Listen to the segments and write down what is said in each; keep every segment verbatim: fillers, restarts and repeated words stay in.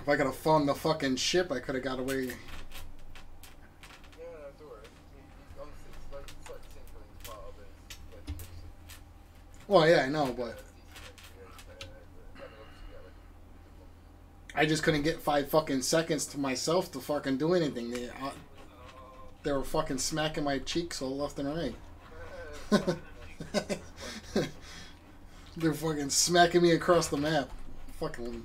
If I could have flown the fucking ship, I could have got away. Yeah, no, don't worry. You, you, honestly, it's like, it's like the same feeling as part of it. Like, it's just, Well, yeah, I know, uh, but decent experience, uh, but then once you get, like, I just couldn't get five fucking seconds to myself to fucking do anything. They, uh, they were fucking smacking my cheeks all left and right. They're fucking smacking me across the map. Fucking.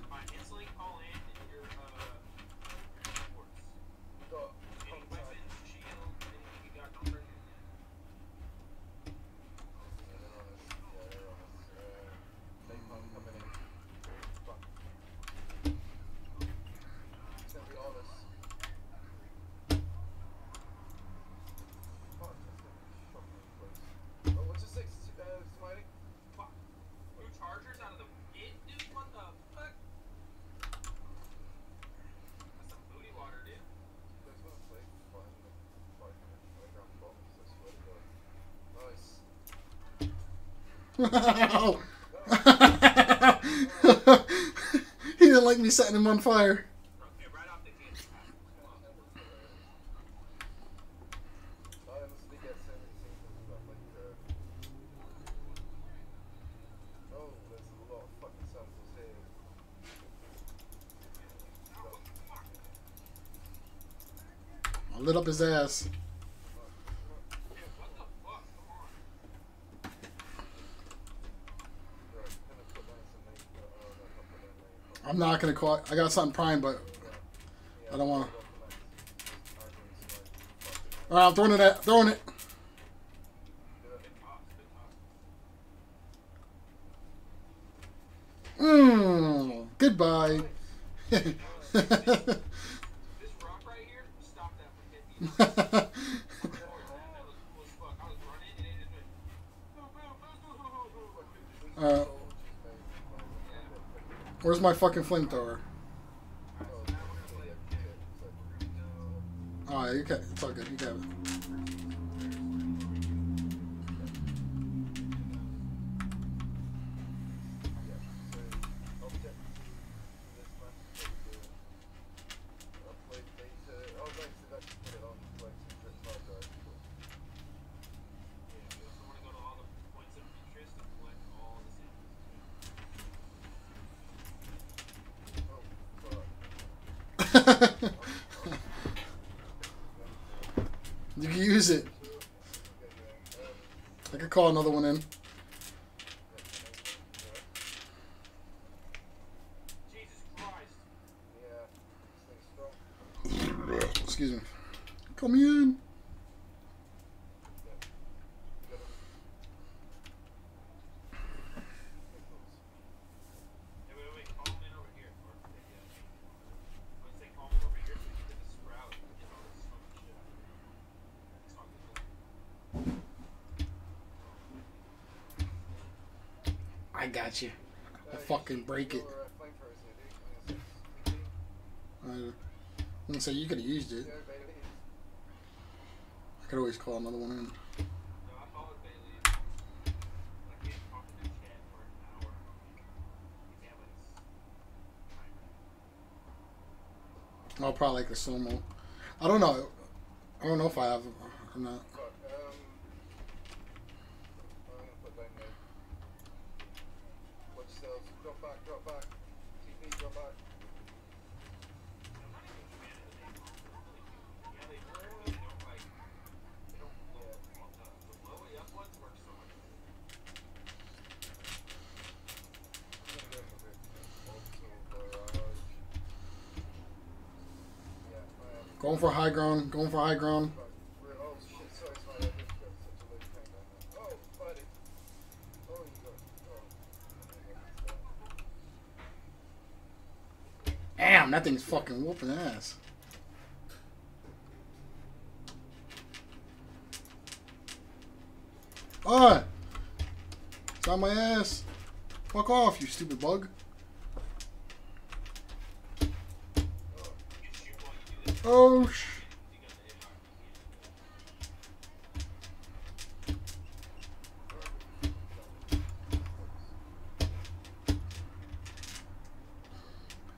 He didn't like me setting him on fire. I lit up his ass. I'm not gonna call it. I got something prime, but I don't want to. All right, I'm throwing it at throwing it. Mmm. Goodbye. uh, where's my fucking flamethrower? Alright, you can. It's all good. You got it. You can use it. I could call another one in. Excuse me. Call me in. I got you. I'll fucking break it. I'm gonna say you could have used it. I could always call another one in. I'll probably like a sumo. I don't know. I don't know if I have or not. Going for high ground. Going for high ground. Damn, that thing's fucking whooping ass. Oh! It's on my ass. Fuck off, you stupid bug. Oh, sh...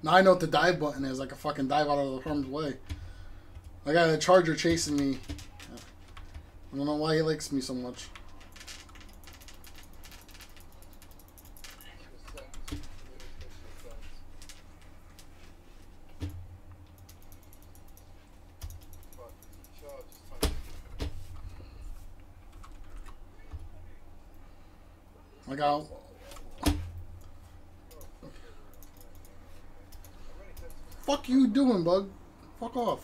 Now I know what the dive button is. I can fucking dive out of the harm's way. I got a charger chasing me. I don't know why he likes me so much. I got. Fuck you doing, bug? Fuck off.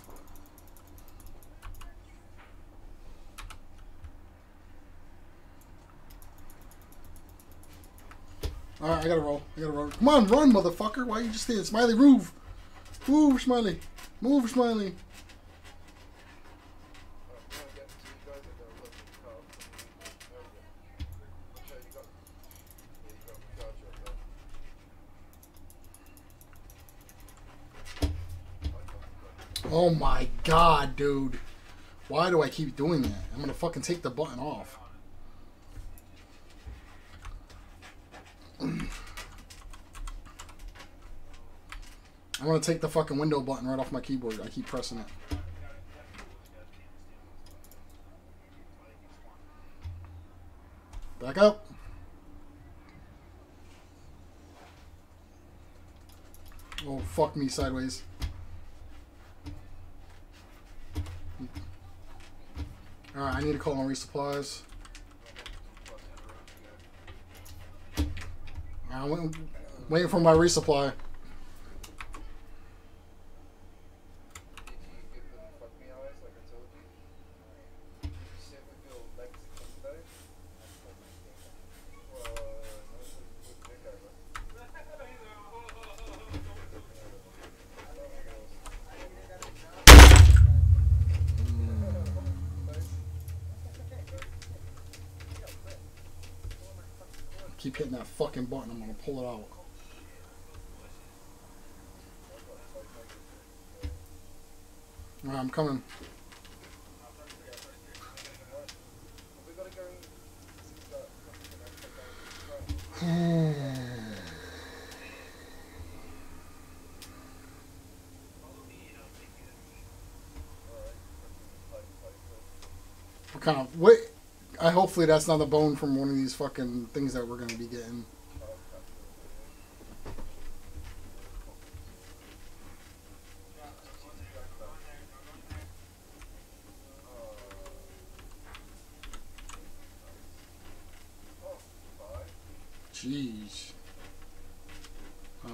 Alright, I gotta roll. I gotta roll. Come on, run, motherfucker. Why are you just standing? Smiley, move. Move, Smiley. Move, Smiley. Oh my god, dude. Why do I keep doing that? I'm gonna fucking take the button off. I'm gonna take the fucking window button right off my keyboard. I keep pressing it. Back up. Oh, fuck me sideways. Alright, I need to call on resupplies. I'm waiting, waiting for my resupply. Keep hitting that fucking button. I'm gonna pull it out. Alright, I'm coming. What kind of wait? I hopefully that's not a bone from one of these fucking things that we're gonna be getting. Jeez. Oh.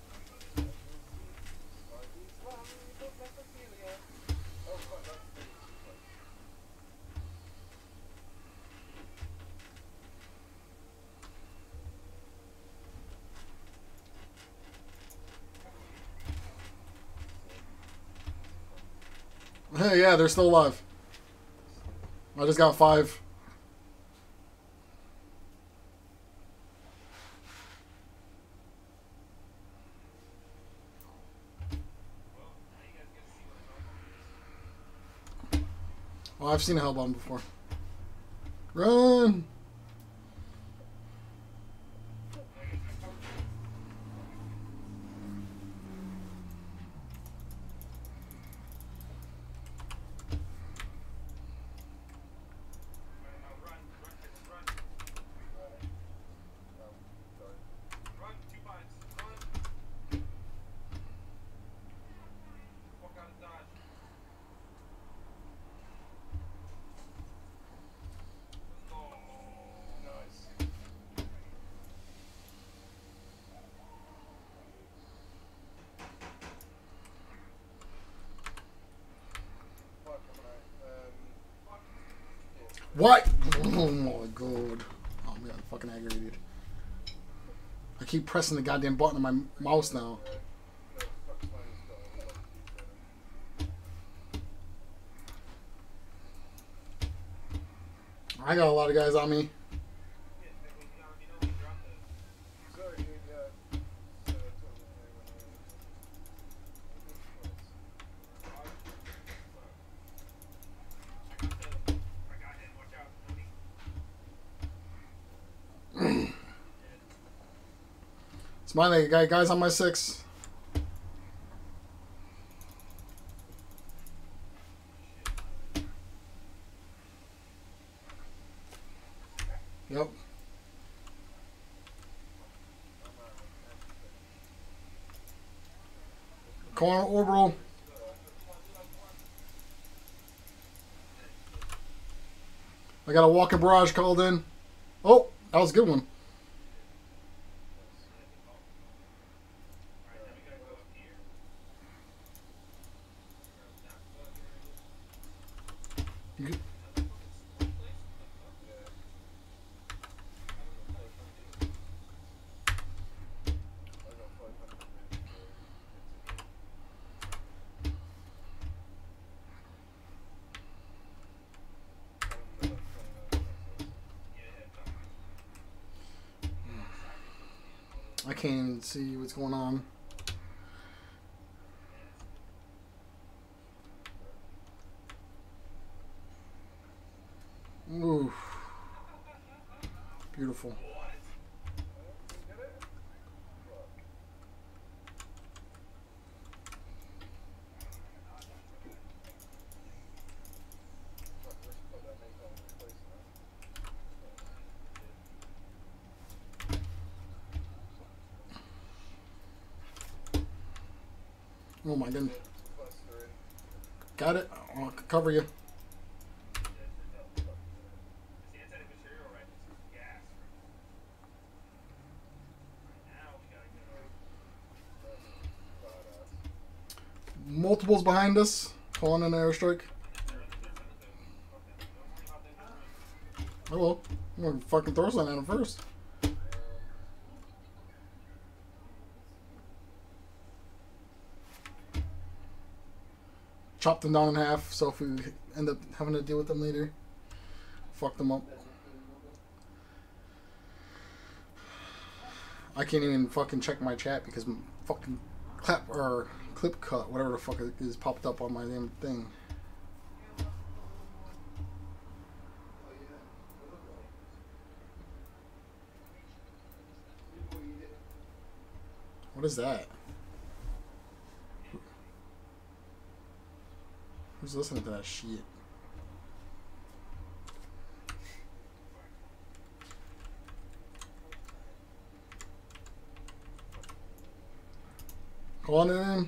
Hey, yeah, they're still alive. I just got five. Oh, I've seen a Hellbound before. Run! What? Oh my god. Oh man, I'm fucking aggravated. I keep pressing the goddamn button on my mouse now. I got a lot of guys on me. Smiley, guy, guys on my six. Yep. Calling orbital. I got a walking barrage called in. Oh, that was a good one. You, I can't even see what's going on. Ooh. Beautiful. Oh my goodness. Got it. I'll cover you. Multiples behind us. Calling in an airstrike. Hello. I'm gonna fucking throw something at him first. Chop them down in half, so if we end up having to deal with them later, fuck them up. I can't even fucking check my chat because fucking clap or clip cut, whatever the fuck it is, popped up on my damn thing. What is that? Who's listening to that shit? Calling it in.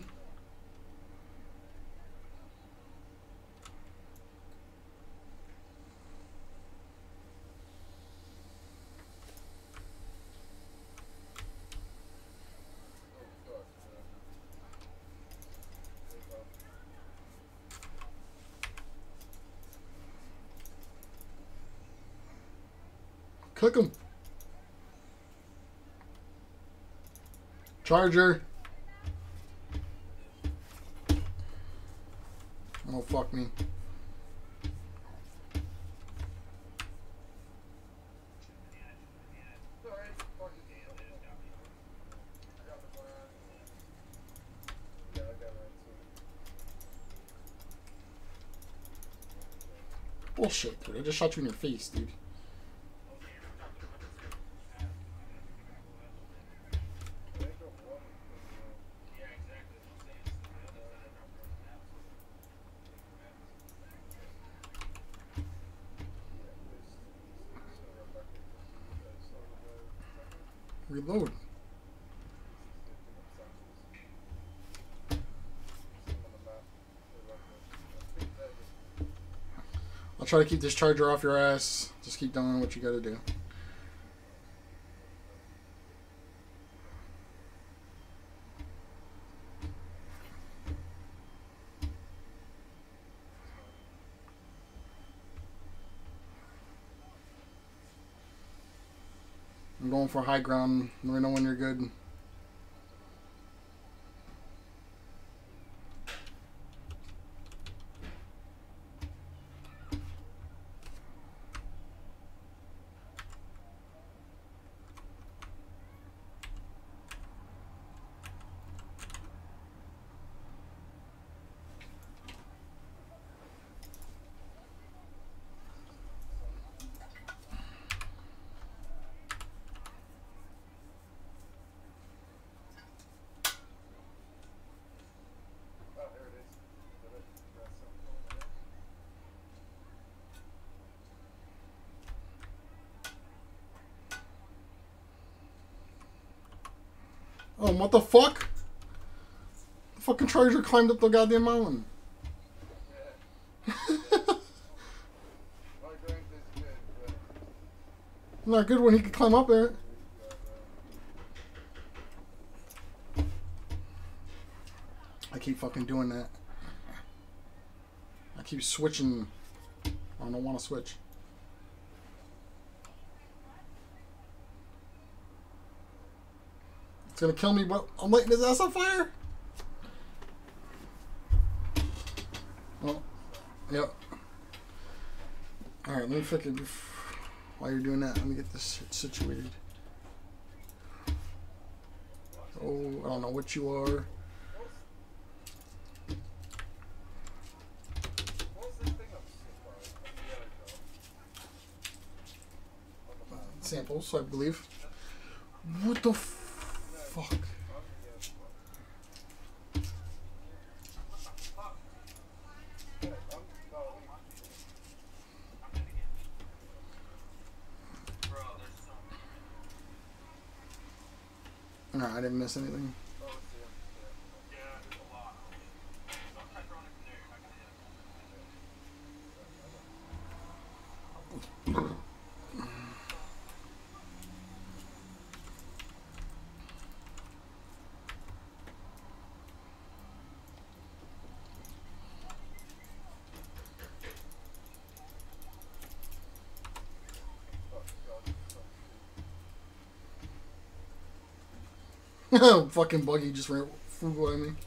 Click him. Charger. Oh, fuck me. Bullshit, dude. I just shot you in your face, dude. Reload. I'll try to keep this charger off your ass. Just keep doing what you gotta do. I'm going for high ground. Let me know when you're good. him. What the fuck? The fucking Charger climbed up the goddamn mountain. Yeah. My strength is good, but Not good when he could climb up there. I keep fucking doing that. I keep switching. I don't want to switch. It's gonna kill me, but I'm lighting his ass on fire. Oh, yep. Alright, let me fucking. While you're doing that, let me get this shit situated. Oh, I don't know what you are. what's this thing I'm seeing, bro? On the yellow car? On the map. Samples, I believe. What the f fuck? On the yellow car. Yeah, I'm no, No, I didn't miss anything. oh, yeah. Fucking buggy just ran flew by me.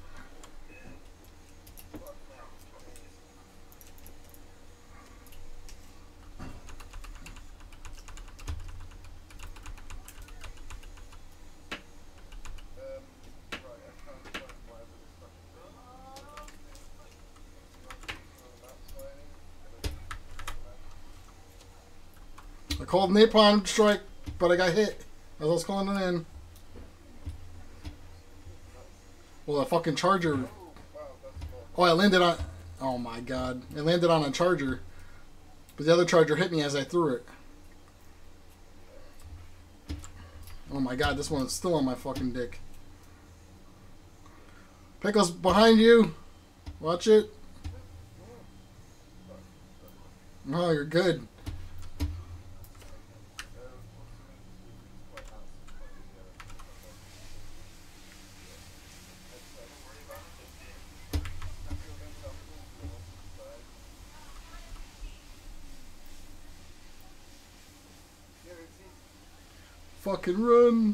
I called napalm strike, but I got hit as I was calling it in. Well, a fucking Charger. Oh, I landed on. Oh my god. I landed on a Charger. But the other Charger hit me as I threw it. Oh my god, this one's still on my fucking dick. Pickles behind you. Watch it. Oh, you're good. Fucking run.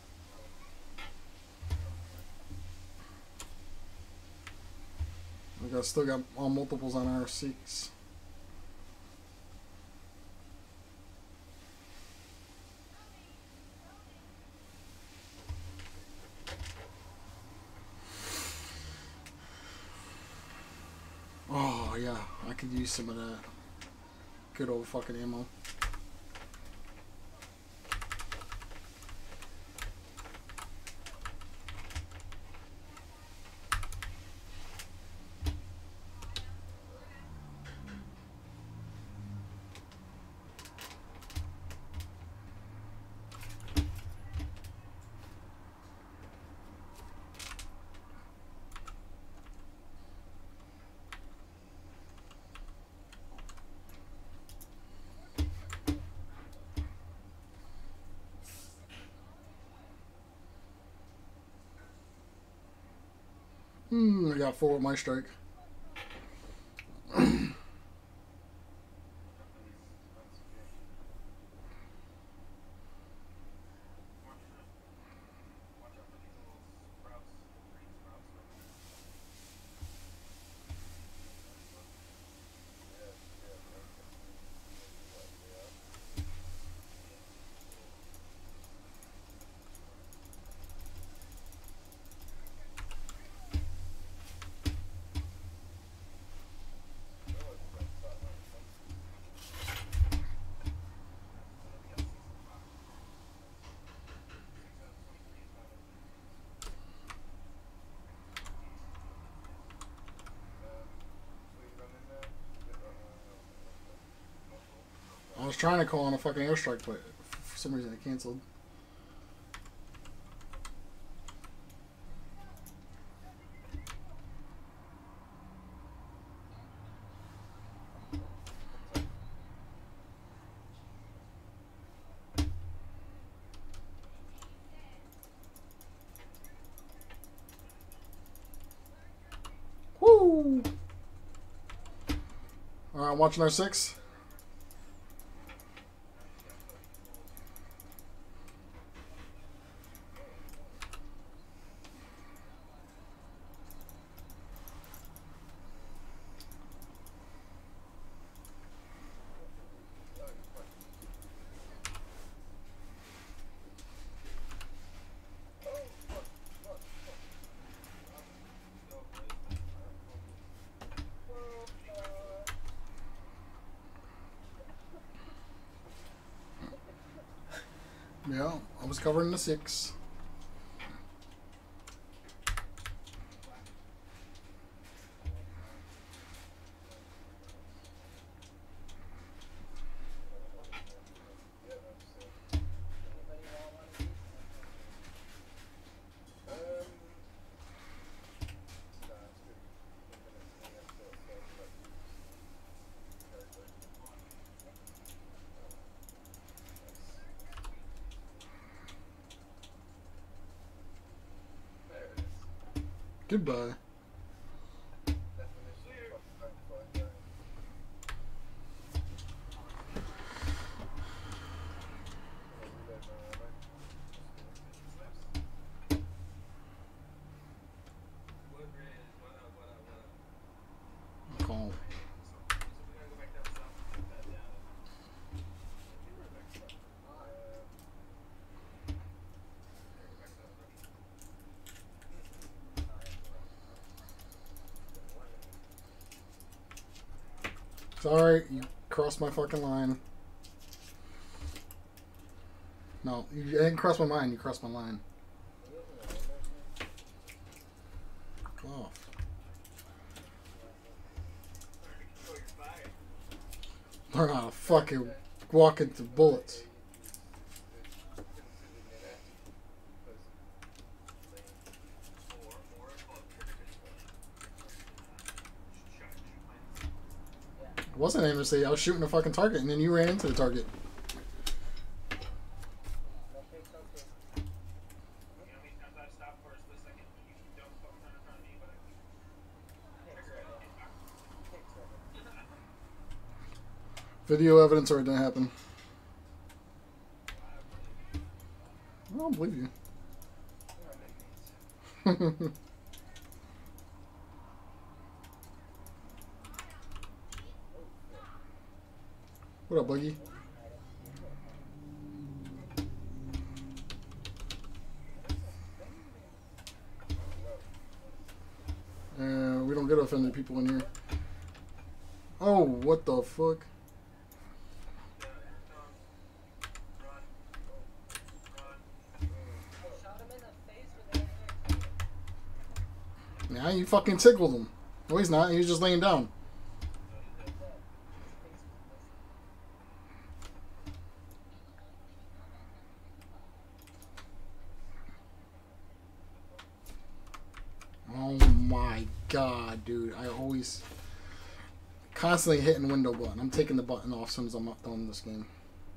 We got still got all multiples on our seats. Oh yeah, I could use some of that good old fucking ammo. Hmm, I got four with my strike. I was trying to call on a fucking airstrike, but for some reason it canceled. Woo! Alright, I'm watching our six. Yeah, I was covering the six. Goodbye. Calm. Sorry, you crossed my fucking line. No, you didn't cross my line, you crossed my line. Go off. Learn how to fucking walk into bullets. I wasn't aiming to say I was shooting a fucking target and then you ran into the target. Video evidence or it didn't happen. I don't believe you. What up, Buggy? Uh, we don't get offended people in here. Oh, what the fuck? Now you fucking tickled him. No, he's not. He was just laying down. Oh my god, dude. I always constantly hitting window button. I'm taking the button off as soon as I'm done with this game.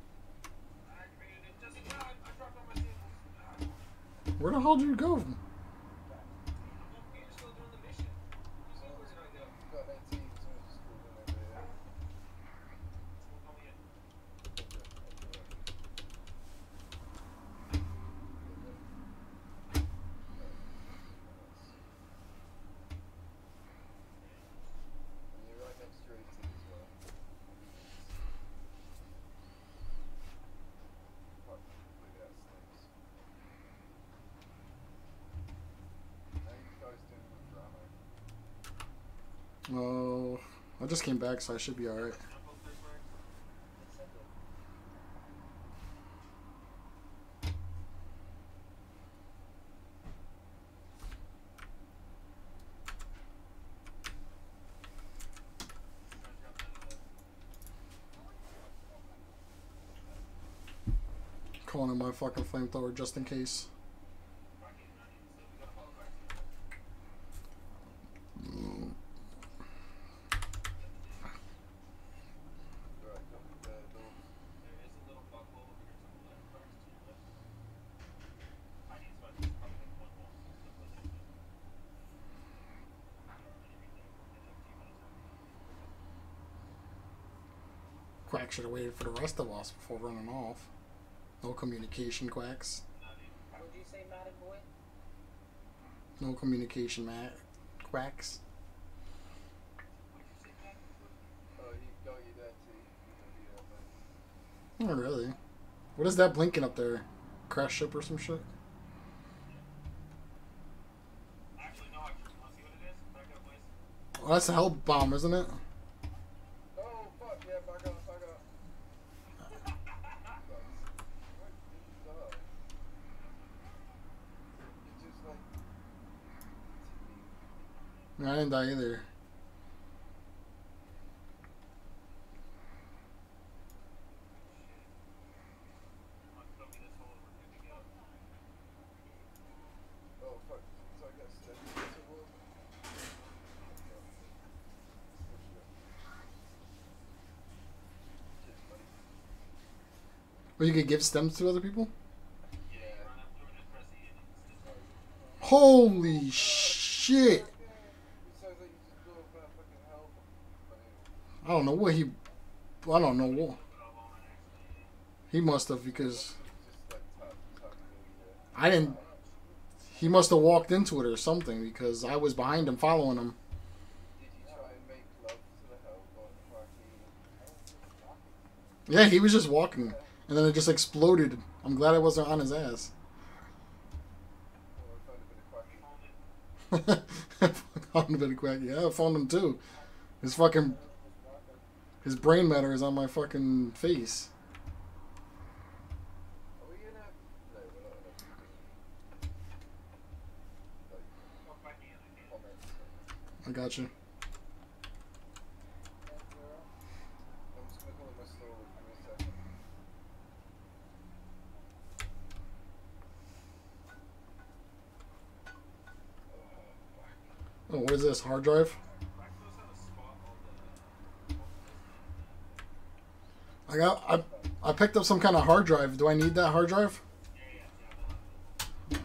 Where the hell did you go? Oh, I just came back, so I should be alright. Calling in my fucking flamethrower just in case. Quack should have waited for the rest of us before running off. No communication, Quacks. What'd you say, Madden boy? No communication, Matt. Quacks. Oh, he got you there too. Not really. What is that blinking up there? Crash ship or some shit? Actually, no, actually, wanna see what it is? Back up, please. Oh, that's a hell bomb, isn't it? Oh, fuck, yeah, back up, back up. It's just like... No, I didn't die either. Fill me this hole and we're good to go. Oh, fuck, so I got steady visible. Or you could give stems to other people? Yeah, run up to it and press E and it's just Holy shit! It sounds like you just blew up that fucking hell. I don't know what he... I don't know what... put it all on it actually. He must have, because... Just like tap, tap, yeah. I didn't... He must have walked into it or something, because I was behind him following him. Did you try and make love to the hell bot, Quacky? Yeah, he was just walking. And then it just exploded. I'm glad I wasn't on his ass. Oh, I found a bit of Quacky. I found a bit of Quack. Yeah, I found him too. His fucking... His brain matter is on my fucking face. Are we gonna... No, we're not gonna... Like, Walk back in again. comments. I got you. I'm just gonna call it my store. Give me a second. Oh, what is this? Hard drive? Black Clothes have a spot on the... I got... I, I picked up some kind of hard drive. Do I need that hard drive? Yeah, yeah, yeah.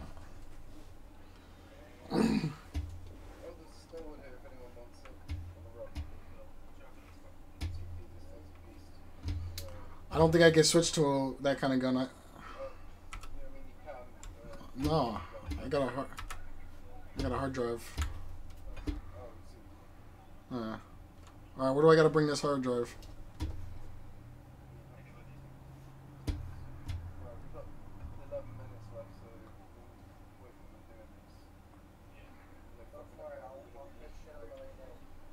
Oh, there's a store in here if anyone wants it. On the rock. T P, this thing's a beast. Uh, I don't think I can switch to a, that kind of gun. I, uh, you know, I mean, you can. Uh, no, I got a hard... I got a hard drive. oh, see. Uh, Alright, where do I gotta bring this hard drive? Right, we've got eleven minutes left, so we can wait for them doing this. Like, fucking Alright, I'll walk this shit out of the way now.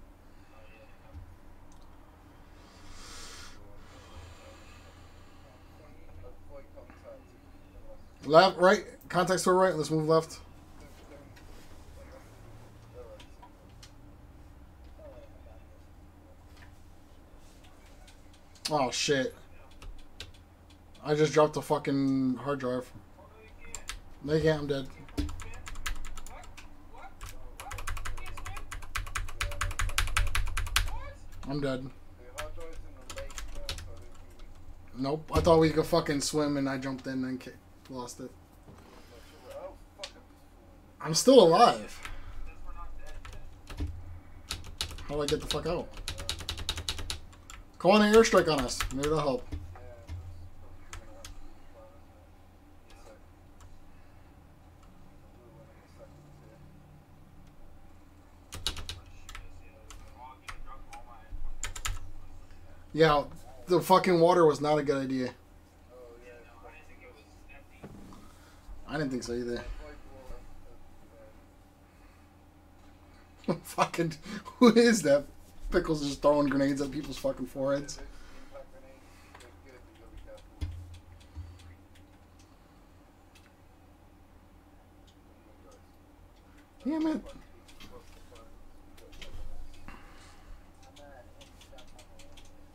Avoid contact. Unless... Left, right, contact store right, let's move left. Oh shit. I just dropped the fucking hard drive. No, you can't, I'm dead. I'm dead. The hard drive's in the lake now, so I don't think we Nope, I thought we could fucking swim and I jumped in and ki- lost it. not sure. Oh, fuck it. I'm still alive. How do I get the fuck out? Call in an airstrike on us. Maybe that'll help. Yeah, that's probably gonna have to be the plan, isn't it? So, we'll win in a second here. Yeah, the fucking water was not a good idea. Oh, yeah. I didn't think so either. Avoid water. Fucking, who is that? Pickles just throwing grenades at people's fucking Uh, foreheads. those impact grenades, they're good, but you gotta be careful. Damn it. What's the plan? I'm at it's stuff on the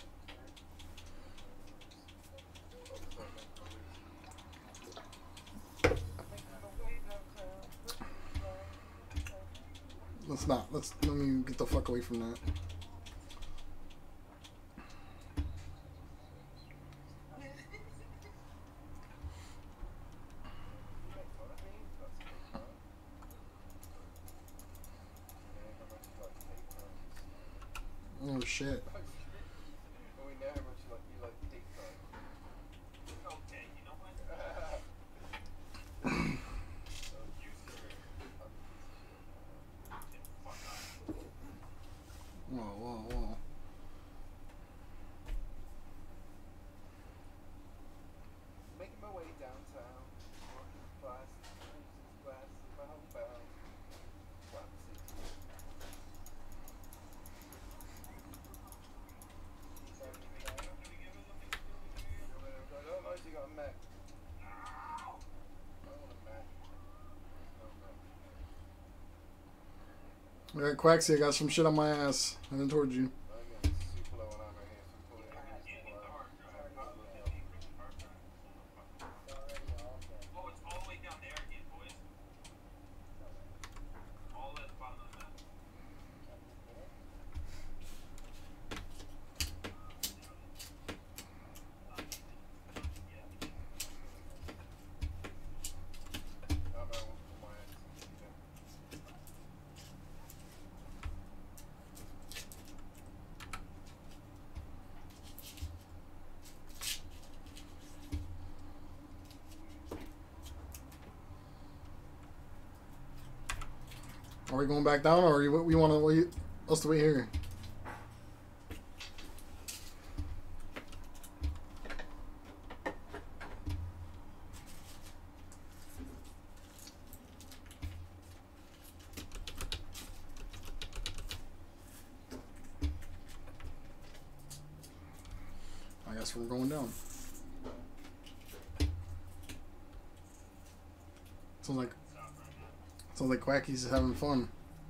Let's not. Let's let me get the fuck away from that. Oh shit. Well, we know how much like you like Alright, Quaxy, I got some shit on my ass. Heading towards you. I'm getting super low on ammo here, so I'm probably gonna use the fire. I have no look up. It's already all dead. Oh, it's all the way down there again, boys. All at the bottom of the map. Can you get it? Ammo on my ass. Yeah. Are we going back down, or you, we want to wait us to wait here? I guess we're going down. Sounds like sounds like Quacky's having fun.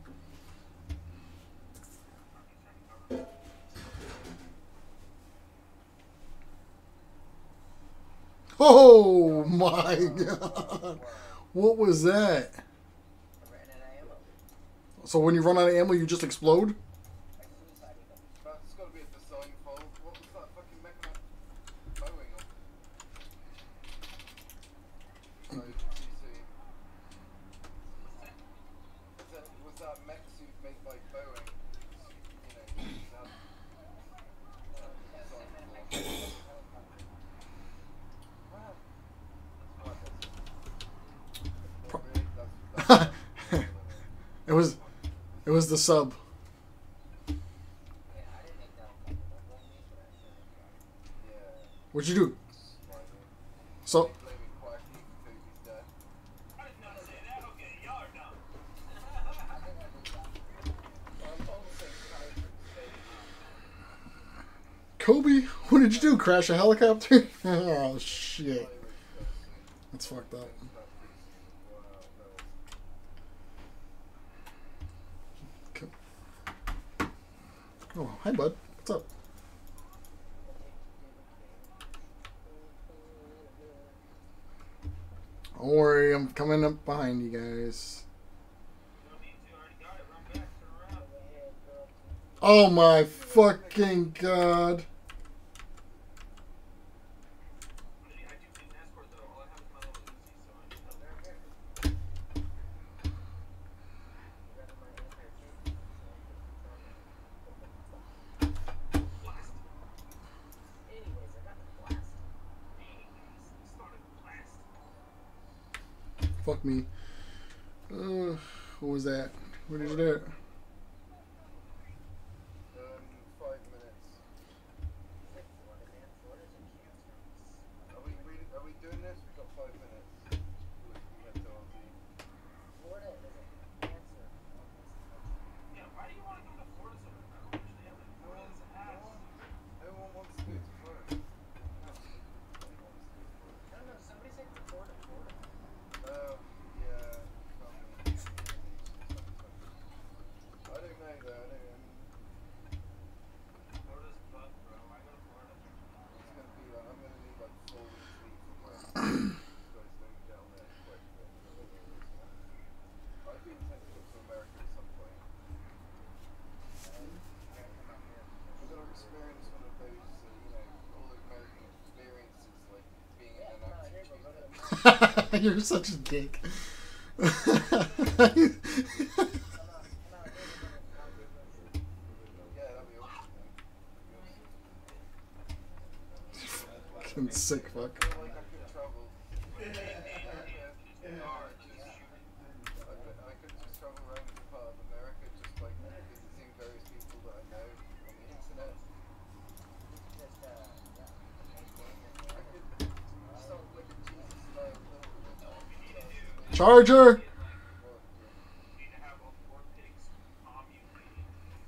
Oh my god! What was that? I ran out of ammo. So when you run out of ammo, you just explode? I suicided them. That's gotta be a design fault. What was that fucking mecha bowing on? Sorry, G C. Was that, was that mech suit made by Boeing? You know, that, that design flaw. Wow. What, that's, not really, that's, that's It was, it was the sub. Yeah, I didn't make that one. Don't blame me for that shit. yeah. What'd you do? Slightly. So, Blaming Quacky for Kobe's death. I did not say that. Okay, y'all are dumb. I think I did that. I'm almost saying Kobe, what did you do? Crash a helicopter? Oh shit, that's fucked up. Oh, hi bud. What's up? Don't worry, I'm coming up behind you guys. You don't need to. I already got it. Run back. Turn around. Oh my fucking god. I didn't- I do need an escort though. All I have is my little Uzi, so I need help. Blast. Anyways, I got the blast. Anyways, started blast. Fuck me. Uh, what was that? What did you do? Um, five minutes. Are we, we are we doing this? We got five minutes. We have to Aussie. Florida is a cancer on this country. Yeah, why do you want to go to Florida so bad? They have like No one, Florida's no ass. one, no one wants to go to Florida. No, no one wants to go to Florida. I don't know, somebody said Florida, Florida. Oh, yeah. Probably. I don't know though. I don't. Um, Florida's fucked, bro. Why go to Florida? it's gonna be like I'm gonna need like four weeks leave from work. You guys don't get on there quick. But I do intend to go to America at some point. I'm gonna experience one of those, uh, you know, all American experiences, like being in Yeah, an no, active here we go. shooter. You're such a dick. Come on, come on, here we go. Yeah, that'd be awesome. That'd be awesome. Fucking sick fuck. I feel like I could travel. Yeah, yeah. Or just shoot. I could, I could just travel around every part of America, just like visiting various people that I know on the internet. Just, uh, yeah. I could start like a Jesus-style pilgrimage. Charger! You need to have a four pigs commune meeting.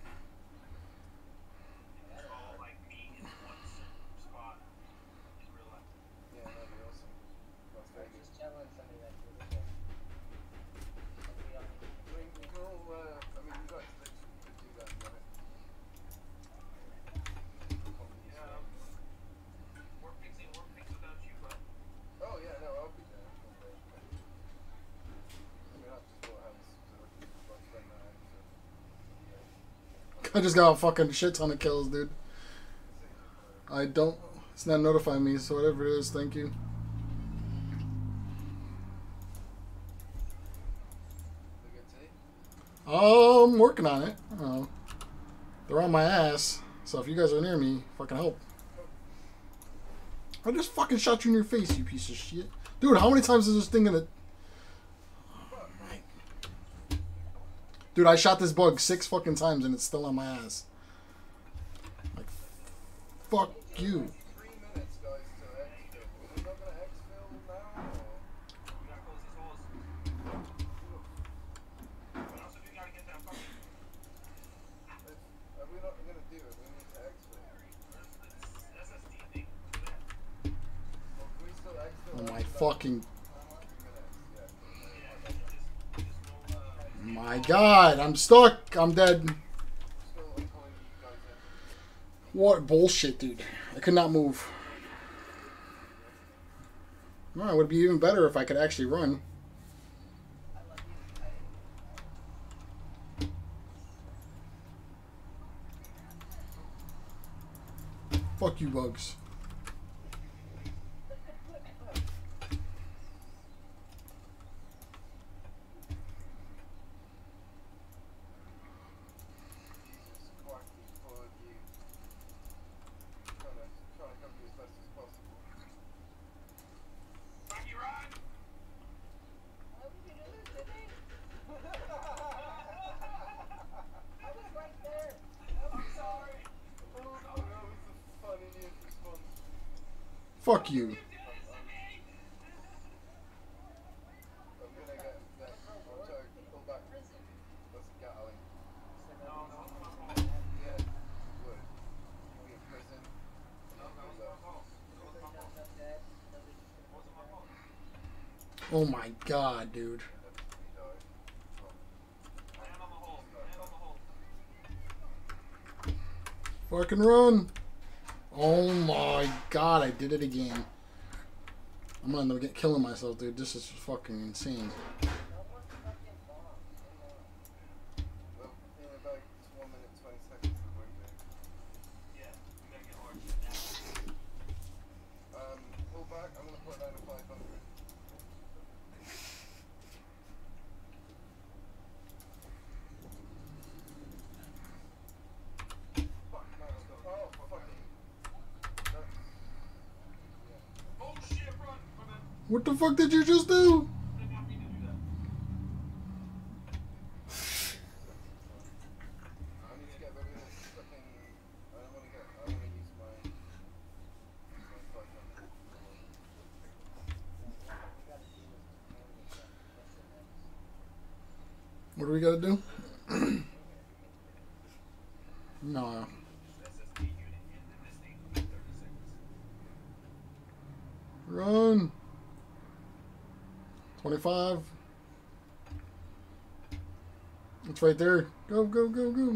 It's all like me in one spot in real life. Yeah, that'd be awesome. Las Or Vegas. just telling somebody that's really good. Somebody on the I mean, we can all, uh, I mean, you guys I just got a fucking shit ton of kills, dude. I don't. It's not notifying me, so whatever it is, thank you. Look at T. Oh, I'm working on it. Oh, they're on my ass. So if you guys are near me, fucking help. I just fucking shot you in your face, you piece of shit. Dude, how many times is this thing gonna... Dude, I shot this bug six fucking times and it's still on my ass. Like, fuck you. Three minutes, guys, to exfil. Are we not gonna exfil now? Or? We gotta close these holes. But also, we gotta get that fucking. If, are we not gonna do it? We need to exfil. S S D thing. Do that. Well, can we still exfil? Oh my after that? fucking... Three minutes, yeah. Yeah, just, just roll, uh, My god, I'm stuck. I'm dead. Still calling you guys in. What bullshit, dude. I could not move. No, it would be even better if I could actually run. Fuck you, bugs. Jesus Christ, these poor of you. Trying to, trying to come to as best as possible. Rocky Rod! How did you do this, Sydney? I was right there. I'm sorry. Oh, that was the funniest response. Fuck you. I'm gonna get that. I'm sorry, pull back. That's a Gatling. No, that wasn't my fault. Yeah, you would. You'd be in prison. No, that wasn't my fault. That wasn't my fault. I'm dead. It wasn't my fault. Oh my god, dude. You die. Land on the hole. Land on the hole. Fucking run. Oh my god, I did it again. I'm gonna end up get killing myself, dude. This is fucking insane. No one's fucking bomb. Well, in about one minute, twenty seconds, it won't be. Yeah, we gotta get orange now. Um, pull back. I'm gonna put down a five hundred. Fuck, no, it's not. Oh, fucking. That's, yeah. Oh shit, run! My bad. What the fuck did you just do? Did not mean to do that. I need to get rid of this fucking. I don't want to get. I want to use my. my five hundred. What do we gotta do? No. S S D unit in this thing in thirty seconds. Run. twenty-five. It's right there. Go, go, go, go.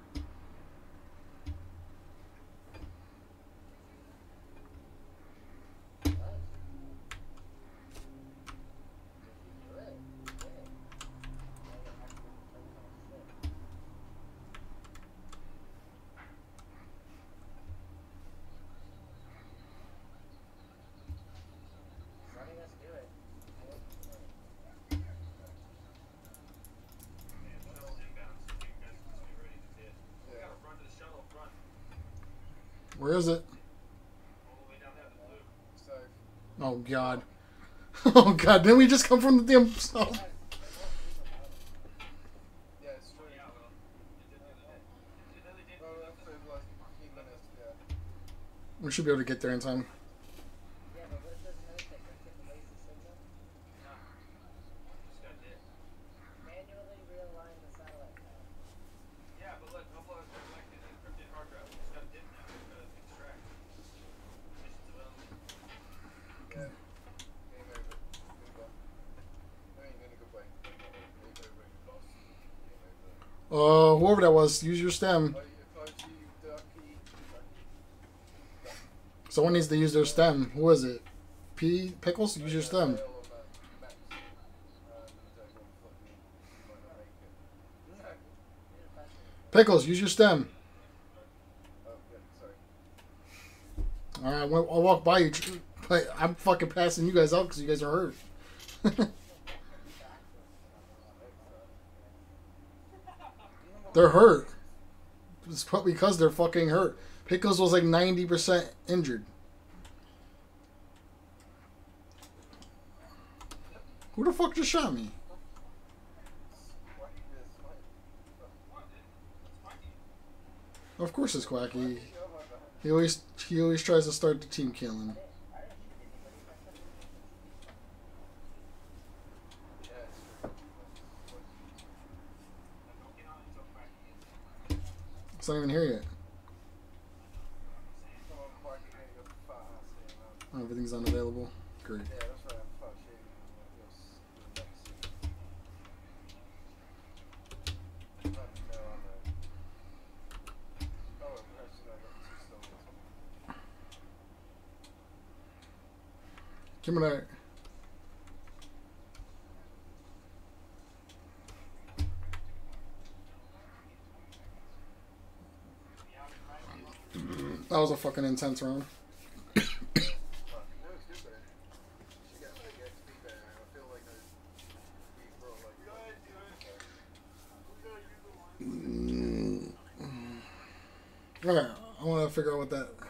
Letting us do it. Man, shuttle's inbound, so you guys can just get ready to hit. We Yeah. gotta run to the shuttle, run. Where is it? All the way down there, the blue. So, Oh god. Oh god, didn't we just come from the damn south? yeah, it's true. Oh, yeah, well, it did the other day. It really did. Oh, that's over like a few minutes, yeah. We should be able to get there in time. Yeah, but what if there's another thing? Let's get the laser signal. Nah. Just got hit. Manually realign the satellite tower. Yeah, but look, upload like an encrypted hard drive. We just got hit now. We gotta extract. Missions available. Yeah. Game over. Move on. I mean, in a good way. Game over. Lost. Game over. Uh, whoever that was, use your stem. Oh, if I was you, Ducky. Ducky. Someone needs to use their stem. Who is it? P? Pickles? Use your stem. Fail on that max. And uh, go and fuck me. You might not make it. No. Need a button. Pickles, use your stem. Oh, yeah, sorry. All right, I'll I'll walk by you. But I'm fucking passing you guys out because you guys are hurt. They're hurt. It's probably because they're fucking hurt. Pickles was like ninety percent injured. Who the fuck just shot me? What is my... Of course it's Quacky. Oh, my God. He always he always tries to start the team killing. Yeah, it's true. It's not even here yet. Come on, Quacky, get your fat ass here, man. Oh, everything's unavailable. Great. Yeah, that's right, I'm fat shaming you. You're s- you're next. I have no ammo. Oh, actually, I got two stones. Give me that. That was a fucking intense round. Fuck, no, it's good though. Should get like X P there. I feel like I we bro like Okay, I want to figure out what that.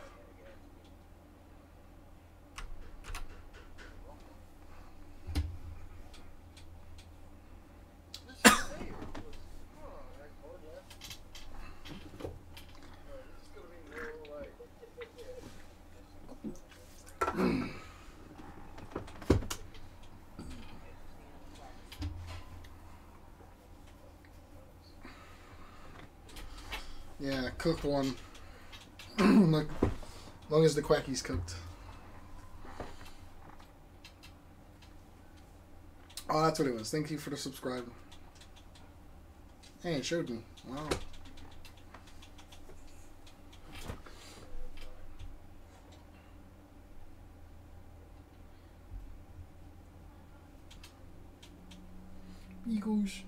Yeah, cooked one. Look, long as the Quacky's cooked. Oh, that's what it was. Thank you for the subscribe. Hey, it showed me. Wow. Eagles.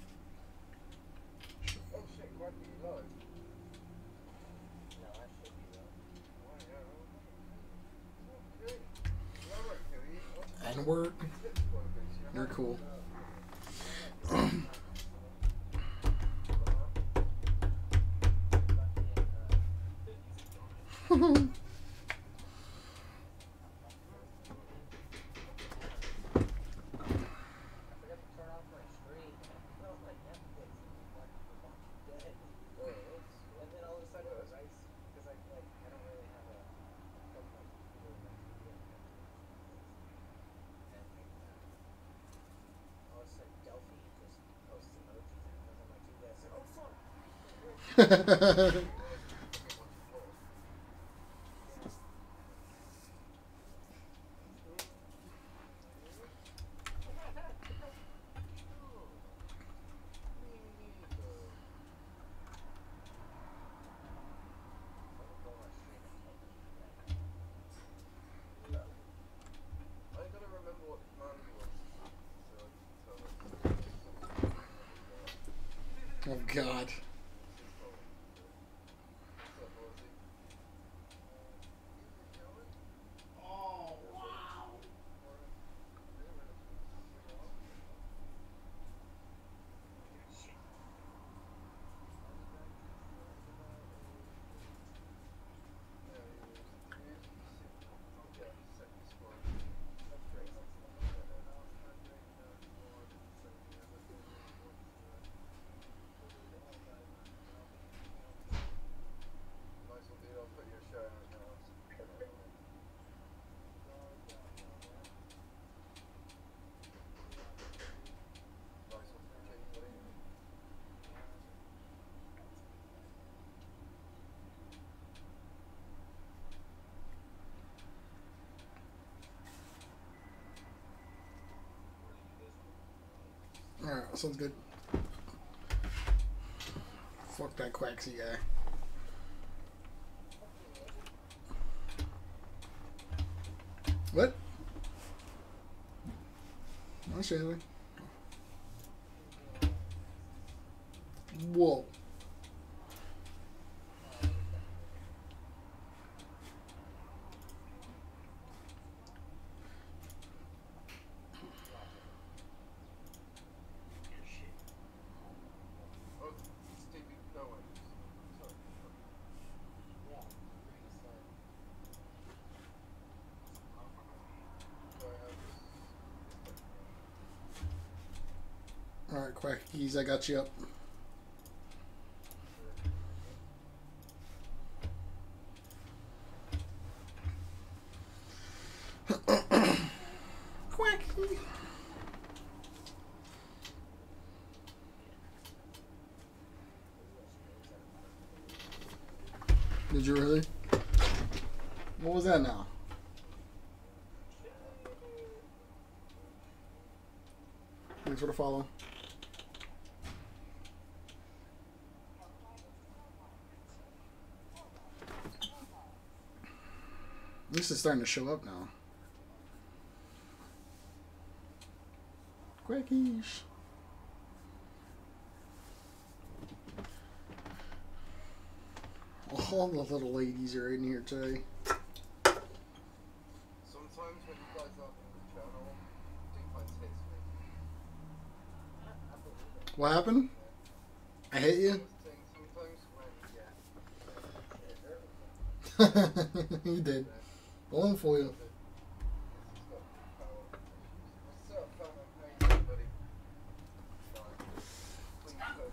oh shit, Quacky, you live? No, I should be though. Why, yeah. Okay. Well, I won't kill you. I'll And word. hit the quote, bitch. You're cool. I forgot to turn off my stream. I put on my Netflix and it's like fucking dead. Oh, that's... And then all of a sudden it was ice because I like I don't really have a hook my computer with my T V on Netflix. And like uh, all of a sudden Delphi just posts emojis and it comes on my T V. I said, oh fuck. I gotta remember what command was. So I can tell it. Oh God. Nice one, dude. I'll put your show out now. Nice one, King, buddy. Alright, sounds good. Fuck that Quaxy guy. What? Not Shaylee. Whoa. Quackies, I got you up. Quacky. Did you really? What was that now? Thanks for the follow. At least it's starting to show up now. Quackies. All the little ladies are in here today. Sometimes when you guys aren't in the channel, Deepline hits me. What happened? I hit you? Sometimes when, yeah. You did. Going for you. What's up, fam? How you doing, buddy? Please go for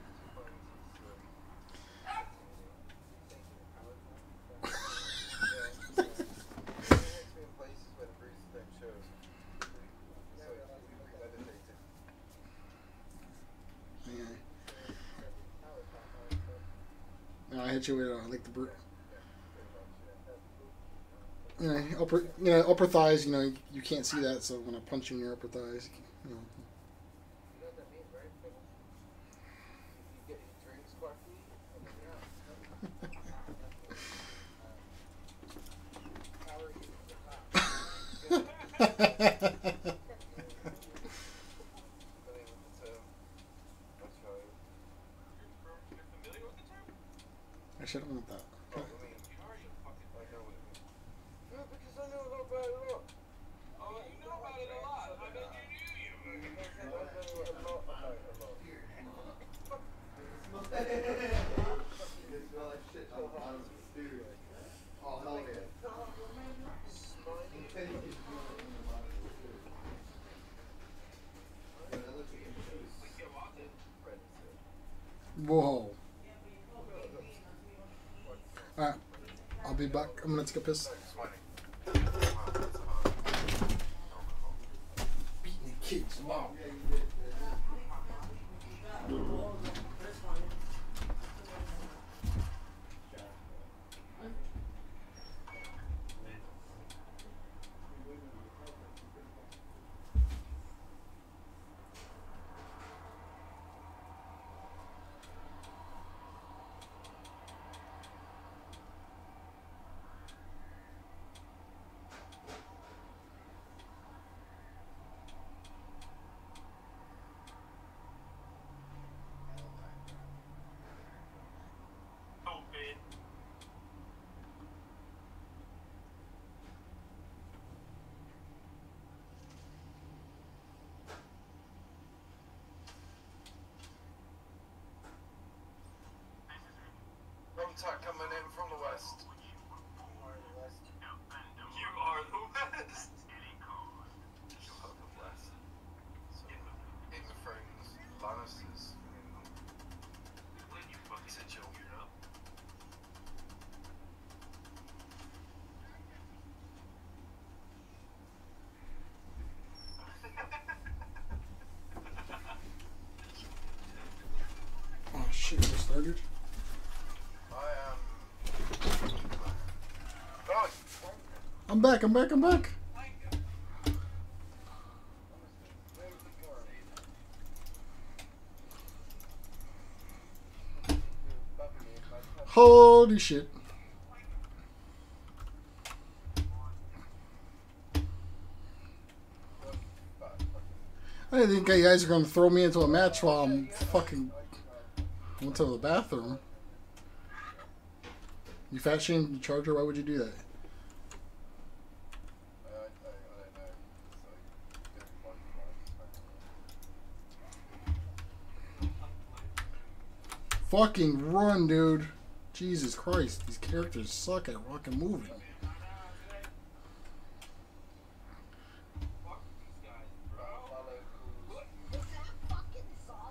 Yeah, I hit you with uh, like the br- you know, upper, you know, upper thighs. You know, you, you can't see that, so when I punch you in your upper thighs, you know. You know what that means, right? You get your drinks quickly, and then yeah. How are you at the top? I should have went that. Oh, I mean, you already fucking I know what it means. Yeah, because I know a little about it a lot. Oh, you know about it a lot. I bet you knew you. I know a lot about it a lot. Oh, hell yeah. Whoa. Alright. I'll be back. I'm gonna take a piss. Beating the kids, wow. Contact coming in from the west. You are the West. You are the west. So, Game of Thrones, Lannisters. When you fucking said you weirdo. Oh shit, we started? I am. Oh, I'm back, I'm back, I'm back. Holy shit. I didn't think you guys are going to throw me into a match while I'm fucking went to the bathroom. You fat shamed the Charger? Why would you do that? I, I, I don't know. It's like, Fucking run, dude. Jesus Christ. These characters suck at fucking moving. Fuck these guys, bro. follow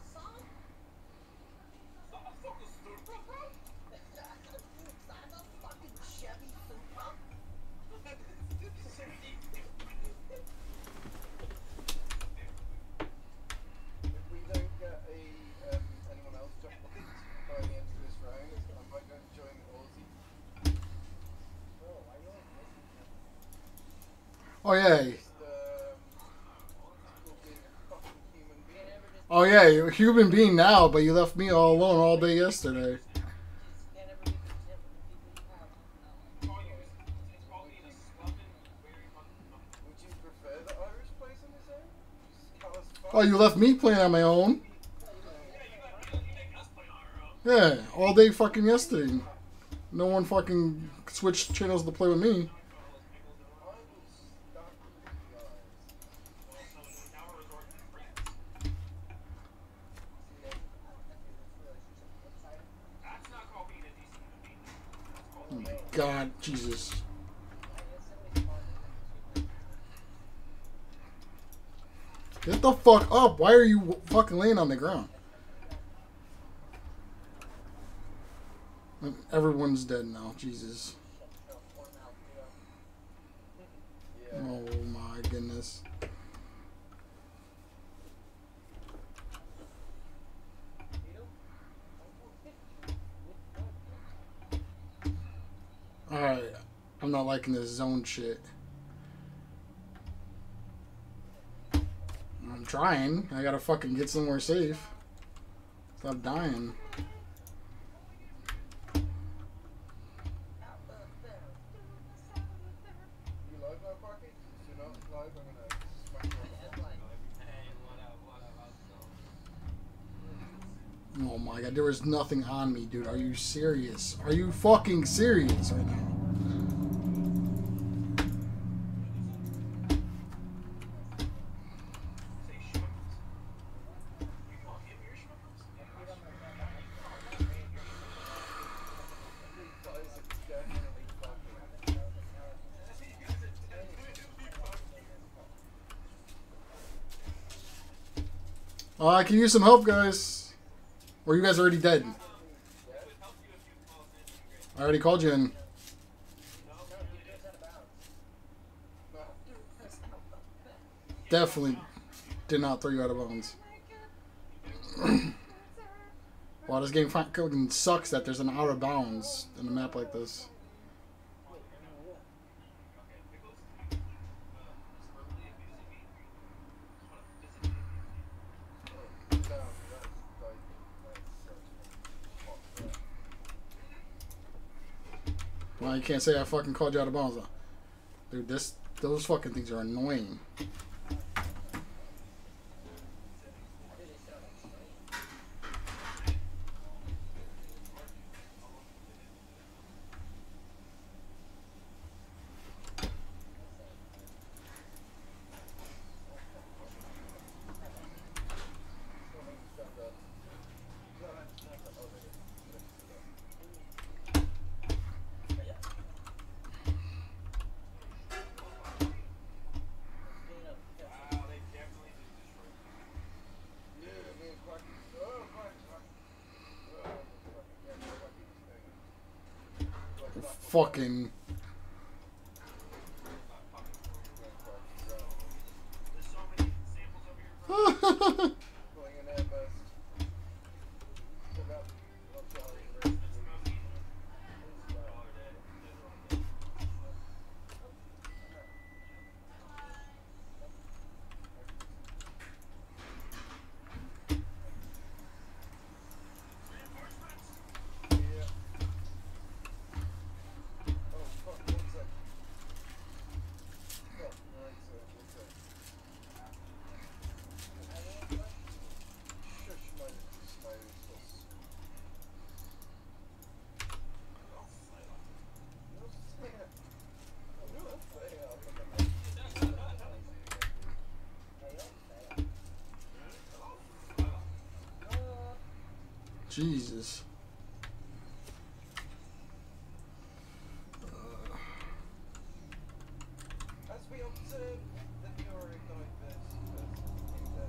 Oh yeah. Just, um, people being a fucking human being. Oh yeah, you're a human being now, but you left me all alone all day yesterday. Just can't ever be content with the people you have. Call you, it's called being a slumping, very fucking fucking. Would you prefer the Irish place on his own? Just call us fuck. Oh, you left me playing on my own. Yeah, you got, you make us play on our own. Yeah, all day fucking yesterday. No one fucking switched channels to play with me. I will stop you guys. Well, so now we're resorting to friends. That's not called being a decent human being. That's called Oh my god, Jesus. Get the fuck up. Why are you fucking laying on the ground? Everyone's dead now. Jesus. Yeah. Oh my goodness. Alright. I'm not liking this zone shit. I'm trying. I gotta fucking get somewhere safe. Stop dying. You live now, Parky? If you're not live, I'm gonna smack you on the head. Oh my god, there was nothing on me, dude. Are you serious? Are you fucking serious right now? say schmuckles. You call him your schmuckles? You guys are definitely fucking. Uh, I can use some help, guys. Or you guys already dead? I already called you in. Definitely did not throw you out of bounds. Wow, this game fucking sucks that there's an out of bounds in a map like this. No, that's like, that's so fucked up. Well, you can't say I fucking called you out of bounds. Dude, this those fucking things are annoying. Wow, they definitely just destroyed me. Yeah, me and Parky. Oh, Parky, Parky. Oh, fucking, yeah, me and Parky just hanging. Like, not Fucking. There's so many samples over here. going in there first. Took up. Not Charlie, the rest of the Yeah. Oh, fuck, one sec. Fuck, one sec, one sec. Shush, my, my useless. No fair. No fair. Jesus. As we observe the neurodiverse in the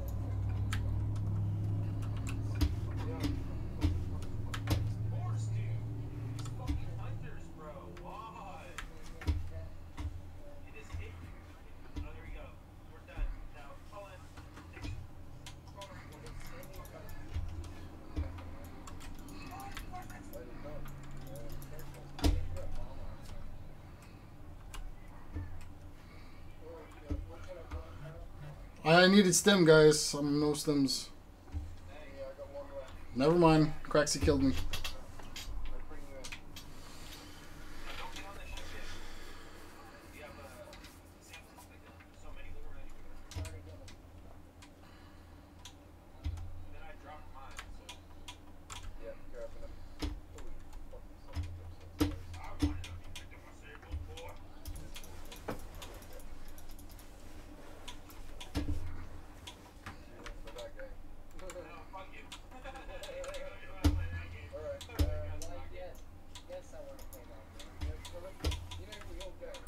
Force, dude. These fucking hunters, bro. Why? It is hit. Oh, there we go. We're done. Now, call in. Take- call in. I needed stem, guys. I'm no stems. Yeah, I got one left. Never mind. Craxy killed me. I bring you in. Don't get on that ship yet. We have uh, samples like that. So many that we're ready to go. And then I dropped mine, so Yeah, grabbing them. Holy fucking son of a bitch, that's I wanted to be picked up my samples, boy. for that game. No, fuck you. Alright, uh, Like, yes, yes, I want to play that game. yeah, well, let's- you know, we all go. Right.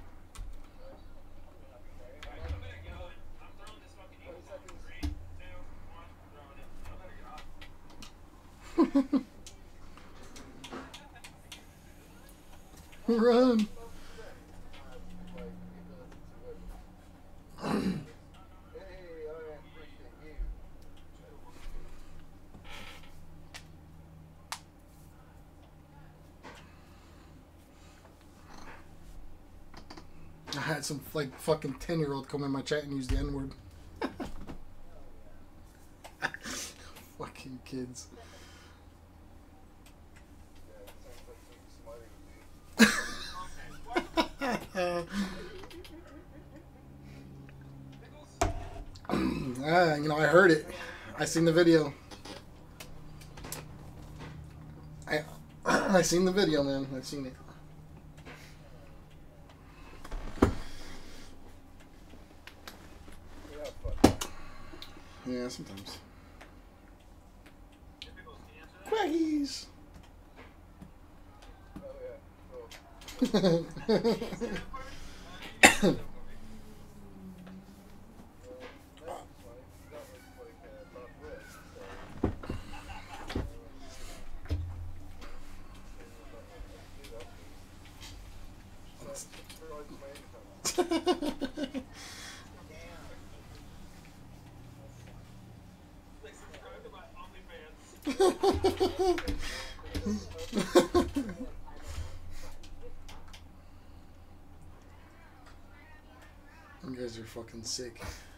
Alright, I'm gonna go. I'm throwing this fucking twenty eagle bomb. seconds. Three, two, one, throwing it. I better get off. Run. Like, the ability to win. Hey, I appreciate you. I had some like fucking ten year old come in my chat and use the N word. Fucking kids. Yeah, it sounds like something Smiley would do. Ah, you know, I heard it. I seen the video. I I seen the video, man. I seen it. We have fun. Yeah, sometimes. Pickles, can you answer that? Quaggies. Oh yeah, cool. Well, Well, that was like a bad word, so. Like, subscribe to my OnlyFans. You guys are fucking sick.